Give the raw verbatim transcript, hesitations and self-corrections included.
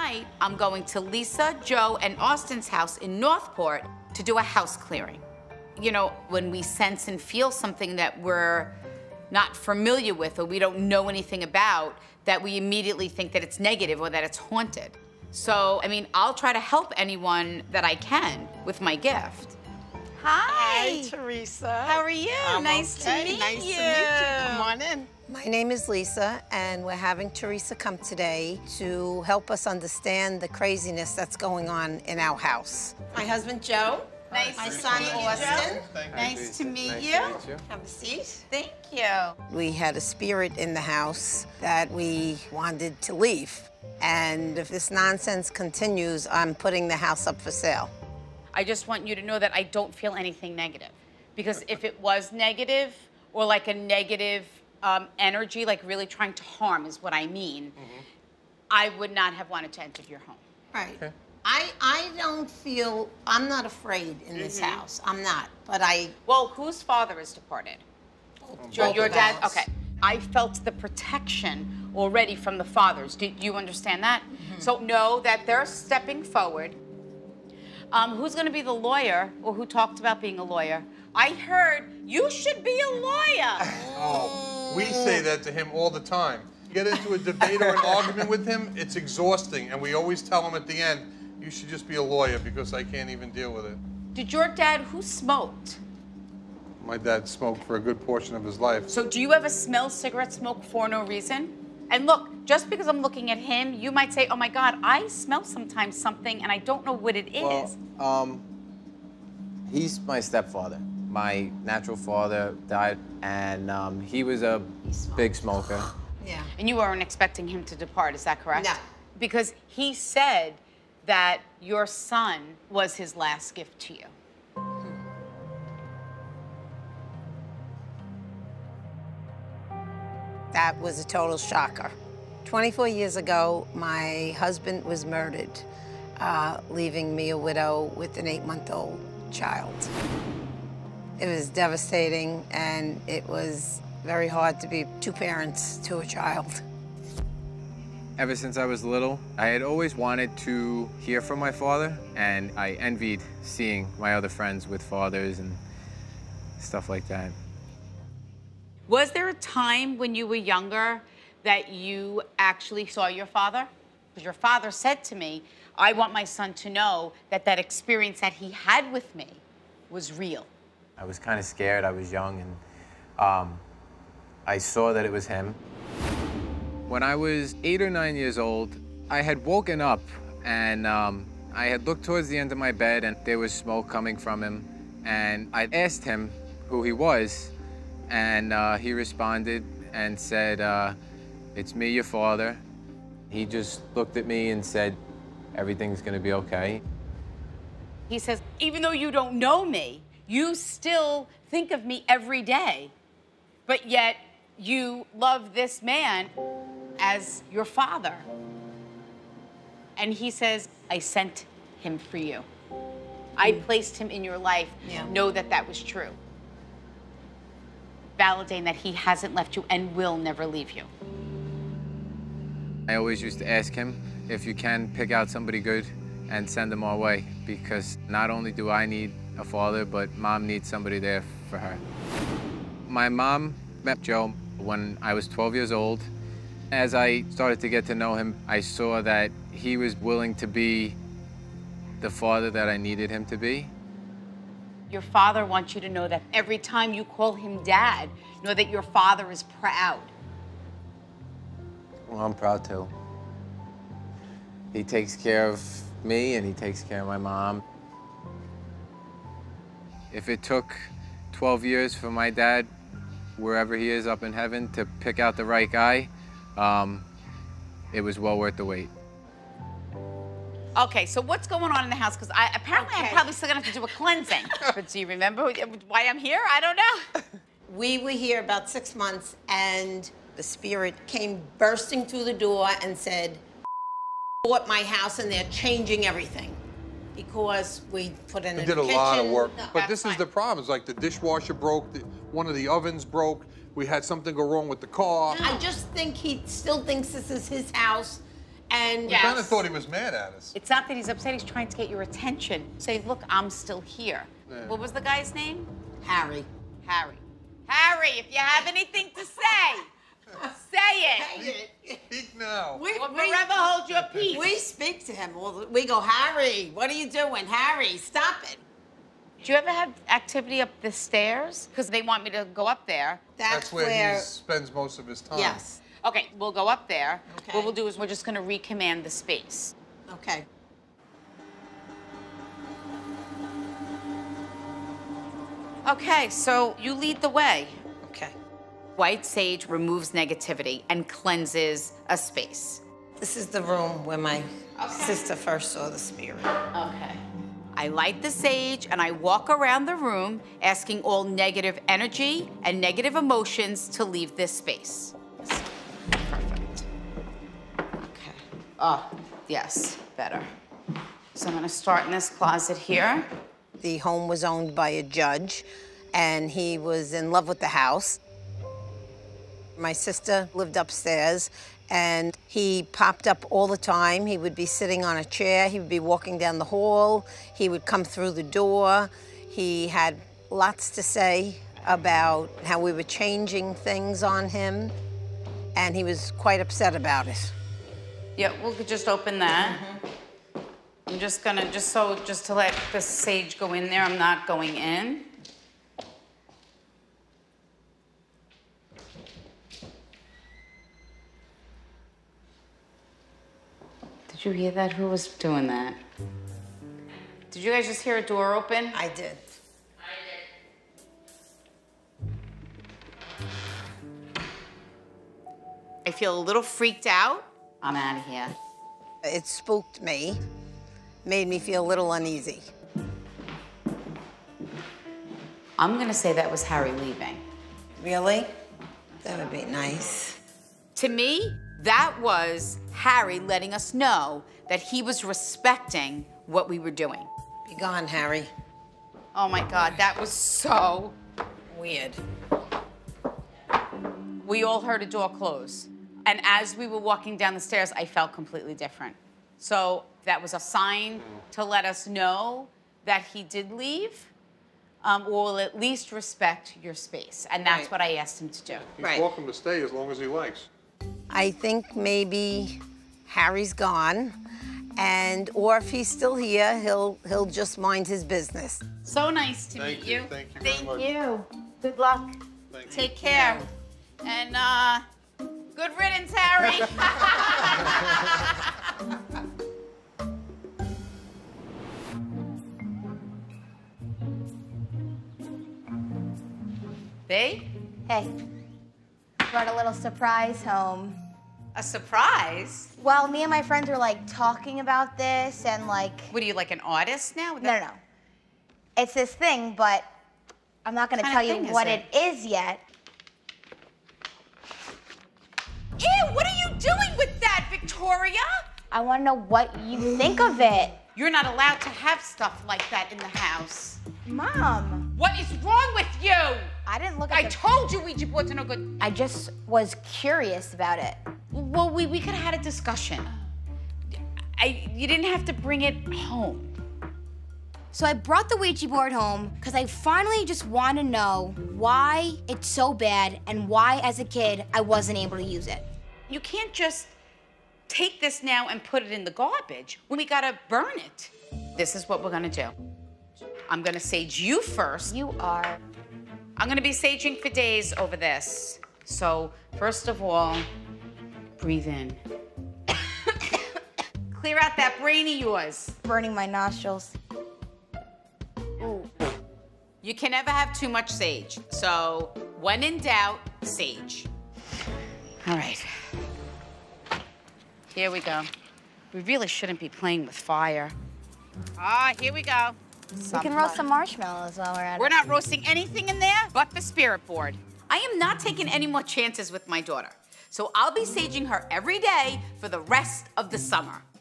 Tonight, I'm going to Lisa, Joe, and Austin's house in Northport to do a house clearing. You know, when we sense and feel something that we're not familiar with or we don't know anything about, that we immediately think that it's negative or that it's haunted. So, I mean, I'll try to help anyone that I can with my gift. Hi. Hi, Theresa. How are you? I'm nice okay. to meet nice you. Nice to meet you. Come on in. My name is Lisa, and we're having Theresa come today to help us understand the craziness that's going on in our house. My husband, Joe. Nice My to son, meet you, Austin. Joe. Nice to meet Nice you. to meet you. Have a seat. Thank you. We had a spirit in the house that we wanted to leave. And if this nonsense continues, I'm putting the house up for sale. I just want you to know that I don't feel anything negative. Because if it was negative, or like a negative um, energy, like really trying to harm is what I mean, mm-hmm. I would not have wanted to enter your home. Right. Okay. I, I don't feel, I'm not afraid in this Mm-hmm. house. I'm not, but I... Well, whose father is departed? Your, your dad? Okay. I felt the protection already from the fathers. Do you understand that? Mm-hmm. So know that they're stepping forward. Um, who's going to be the lawyer, or who talked about being a lawyer? I heard you should be a lawyer. Oh, we say that to him all the time. Get into a debate or an argument with him, it's exhausting, and we always tell him at the end, you should just be a lawyer because I can't even deal with it. Did your dad, who smoked? My dad smoked for a good portion of his life. So do you ever smell cigarette smoke for no reason? And look, just because I'm looking at him, you might say, oh my God, I smell sometimes something and I don't know what it is. Well, um, he's my stepfather. My natural father died, and um, he was a big smoker. Yeah. And you weren't expecting him to depart, is that correct? No. Because he said that your son was his last gift to you. That was a total shocker. twenty-four years ago, my husband was murdered, uh, leaving me a widow with an eight-month-old child. It was devastating, and it was very hard to be two parents to a child. Ever since I was little, I had always wanted to hear from my father, and I envied seeing my other friends with fathers and stuff like that. Was there a time when you were younger that you actually saw your father? Because your father said to me, I want my son to know that that experience that he had with me was real. I was kind of scared. I was young, and um, I saw that it was him. When I was eight or nine years old, I had woken up, and um, I had looked towards the end of my bed, and there was smoke coming from him. And I asked him who he was, and uh, he responded and said, uh, it's me, your father. He just looked at me and said, everything's gonna be okay. He says, even though you don't know me, you still think of me every day, but yet you love this man as your father. And he says, I sent him for you. I placed him in your life. Yeah. Know that that was true. Validating that he hasn't left you and will never leave you. I always used to ask him if you can pick out somebody good and send them our way, because not only do I need a father, but Mom needs somebody there for her. My mom met Joe when I was twelve years old. As I started to get to know him, I saw that he was willing to be the father that I needed him to be. Your father wants you to know that every time you call him dad, know that your father is proud. Well, I'm proud too. He takes care of me and he takes care of my mom. If it took twelve years for my dad, wherever he is up in heaven, to pick out the right guy, um, it was well worth the wait. Okay, so what's going on in the house? Because I apparently Okay. I'm probably still gonna have to do a cleansing. But do you remember why I'm here? I don't know. We were here about six months, and the spirit came bursting through the door and said, bought my house and they're changing everything because we put in We a did a kitchen. lot of work, No, but that's this is fine. the problem. It's like the dishwasher broke, the, one of the ovens broke, we had something go wrong with the car. I just think he still thinks this is his house, And We Yes. kind of thought he was mad at us. It's not that he's upset, he's trying to get your attention. Say, look, I'm still here. Yeah. What was the guy's name? Harry. Harry. Harry, if you have anything to say, say it. Speak now. We, Or forever hold your peace. we speak to him. All the, we go, Harry, what are you doing? Harry, stop it. Do you ever have activity up the stairs? Because they want me to go up there. That's, That's where, he spends most of his time. Yes. Okay, we'll go up there. Okay. What we'll do is we're just gonna recommand the space. Okay. Okay, so you lead the way. Okay. White sage removes negativity and cleanses a space. This is the room where my sister first saw the spirit. Okay. I light the sage and I walk around the room asking all negative energy and negative emotions to leave this space. Perfect. Okay. Oh, yes, better. So I'm gonna start in this closet here. The home was owned by a judge, and he was in love with the house. My sister lived upstairs, and he popped up all the time. He would be sitting on a chair. He would be walking down the hall. He would come through the door. He had lots to say about how we were changing things on him, and he was quite upset about it. Yeah, we'll just open that. I'm just gonna, just so, just to let the sage go in there, I'm not going in. Did you hear that? Who was doing that? Did you guys just hear a door open? I did. I feel a little freaked out. I'm out of here. It spooked me, made me feel a little uneasy. I'm gonna say that was Harry leaving. Really? That would be nice. To me, that was Harry letting us know that he was respecting what we were doing. Be gone, Harry. Oh my God, that was so Weird. We all heard a door close. And as we were walking down the stairs, I felt completely different. So that was a sign to let us know that he did leave, um, or will at least respect your space. And that's Right. what I asked him to do. He's Right. welcome to stay as long as he likes. I think maybe Harry's gone, and or if he's still here, he'll he'll just mind his business. So nice to Thank meet you, you. thank you very Thank much. you. Good luck. Thank you. Take care. And uh, good riddance, Harry. Babe? Hey, brought a little surprise home. A surprise? Well, me and my friends were like talking about this and like, What are you, like an artist now? no, no, no. It's this thing, but I'm not gonna What tell kind of you thing is what it? it is yet. Ew, what are you doing with that, Victoria? I wanna know what you think of it. You're not allowed to have stuff like that in the house. Mom, What is wrong with you? I didn't look at I the... told you Ouija boards are no good. I just was curious about it. Well, we, we could have had a discussion. I, you didn't have to bring it home. So I brought the Ouija board home because I finally just want to know why it's so bad and why, as a kid, I wasn't able to use it. You can't just take this now and put it in the garbage when we gotta burn it. This is what we're gonna do. I'm gonna sage you first. You are. I'm gonna be saging for days over this. So, first of all, breathe in. Clear out that brain of yours. Burning my nostrils. Ooh. You can never have too much sage. So, when in doubt, sage. All right. Here we go. We really shouldn't be playing with fire. Ah, here we go. We can roast some marshmallows while we're at We're it. not roasting anything in there but the spirit board. I am not taking any more chances with my daughter. So I'll be saging her every day for the rest of the summer.